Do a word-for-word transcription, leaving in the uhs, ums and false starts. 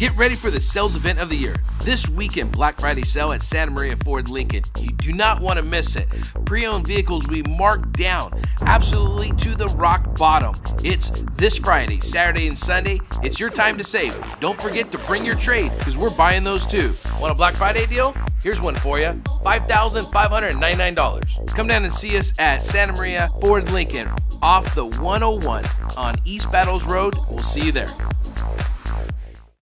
Get ready for the sales event of the year. This weekend, Black Friday sale at Santa Maria Ford Lincoln. You do not want to miss it. Pre-owned vehicles we mark down absolutely to the rock bottom. It's this Friday, Saturday, and Sunday. It's your time to save. Don't forget to bring your trade because we're buying those too. Want a Black Friday deal? Here's one for you. five thousand five hundred ninety-nine dollars. Come down and see us at Santa Maria Ford Lincoln off the one oh one on East Battles Road. We'll see you there.